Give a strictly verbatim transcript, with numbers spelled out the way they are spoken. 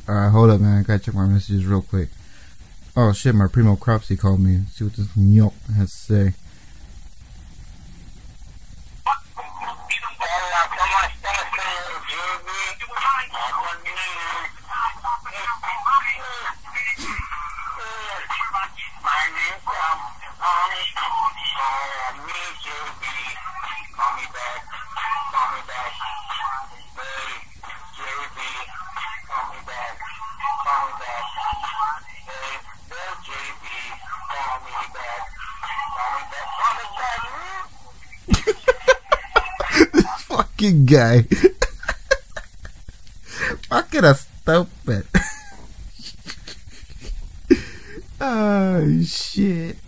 Alright, hold up, man. I gotta check my messages real quick. Oh shit, my primo Cropsie called me. Let's see what this nyok has to say. This fucking guy. Fucking a stupid. Oh shit.